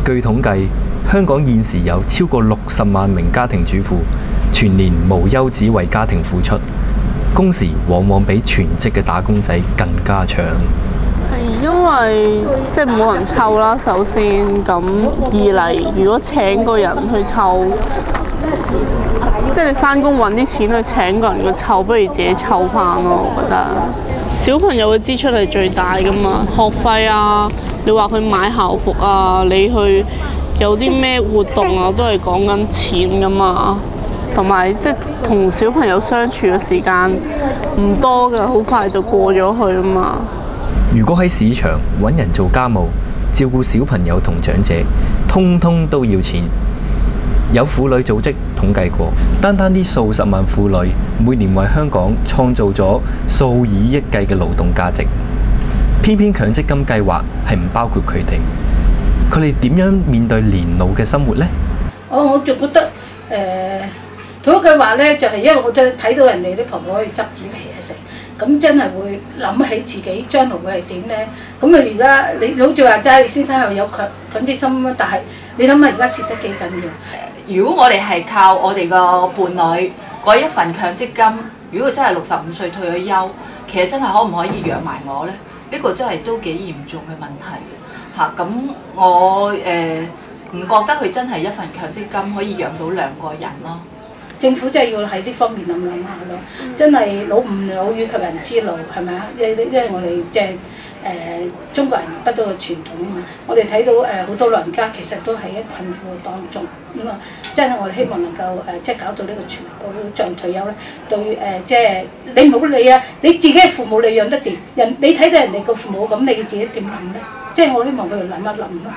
據統計，香港現時有超過60萬名家庭主婦，全年無休止為家庭付出，工時往往比全職嘅打工仔更加長。 係因為即係冇人湊啦，首先咁二嚟，如果請個人去湊，即係你返工揾啲錢去請個人去湊，不如自己湊返咯。我覺得小朋友嘅支出係最大㗎嘛，學費啊，你話佢買校服啊，你去有啲咩活動啊，都係講緊錢㗎嘛。同埋即係同小朋友相處嘅時間唔多㗎，好快就過咗去啊嘛。 如果喺市場揾人做家務、照顧小朋友同長者，通通都要錢。有婦女組織統計過，單啲數十萬婦女每年為香港創造咗數以億計嘅勞動價值，偏偏強積金計劃係唔包括佢哋。佢哋點樣面對年老嘅生活呢？ 我就覺得同一句話咧，就係因為我真係睇到人哋啲婆婆去執紙皮嘢食，咁真係會諗起自己將來會係點咧。咁啊，而家你好似話齋，先生又有強積金，但係你諗下而家蝕得幾緊要？ 如果我哋係靠我哋個伴侶嗰一份強積金，如果佢真係65歲退咗休，其實真係可唔可以養埋我咧？呢個真係都幾嚴重嘅問題嚇。咁我唔覺得佢真係一份強積金可以養到2個人咯。 政府真係要喺呢方面諗下咯，真係老吾老以及人之老，係咪啊？因為我哋即係中國人不嬲嘅傳統啊嘛。我哋睇到好多老人家其實都喺困苦當中，咁啊，真係我哋希望能夠即係搞到呢個全保障退休咧，對即係你唔好理啊，你自己嘅父母你養得掂，你睇到人哋個父母咁，你自己點諗咧？即係我希望佢哋諗一諗咯。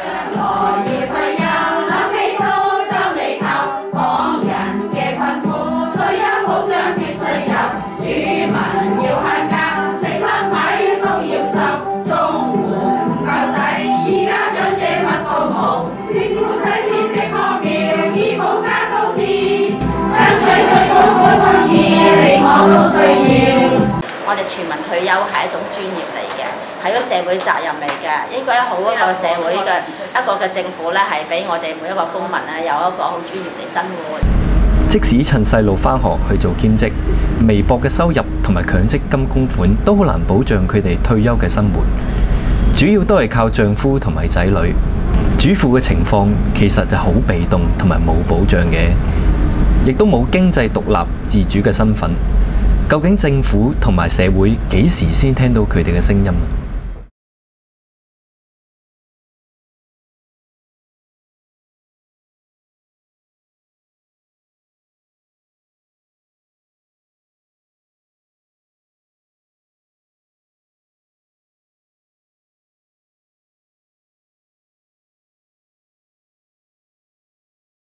我哋全民退休係一種專業嚟嘅，係一個社會責任嚟嘅，應該好一個社會嘅一個嘅政府咧，係俾我哋每一個公民咧有一個好專業地生活。 即使趁細路返學去做兼職，微薄嘅收入同埋強積金供款都好難保障佢哋退休嘅生活，主要都係靠丈夫同埋仔女。主婦嘅情況其實就好被動同埋冇保障嘅，亦都冇經濟獨立自主嘅身份。究竟政府同埋社會幾時先聽到佢哋嘅聲音？